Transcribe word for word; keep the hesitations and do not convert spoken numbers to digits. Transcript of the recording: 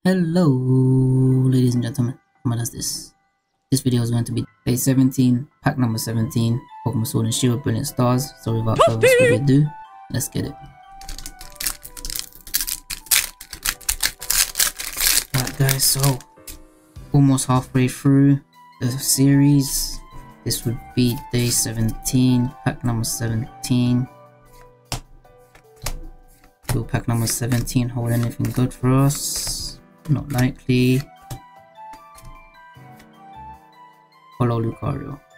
Hello, ladies and gentlemen, ETERNA. This video is going to be day seventeen, pack number seventeen, Pokemon Sword and Shield Brilliant Stars. So without further ado, let's get it. Alright guys, so almost halfway through the series. This would be day seventeen, pack number seventeen. Will pack number seventeen hold anything good for us? Not likely. Hello, Lucario.